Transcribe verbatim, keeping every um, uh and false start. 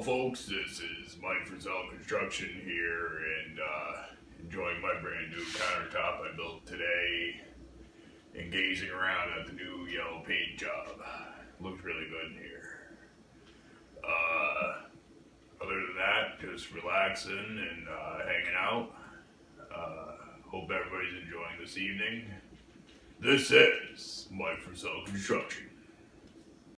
Well, folks, this is Mike from Zell Construction here, and uh, enjoying my brand new countertop I built today, and gazing around at the new yellow paint job. Looks really good in here. Uh, other than that, just relaxing and uh, hanging out. Uh, hope everybody's enjoying this evening. This is Mike from Zell Construction.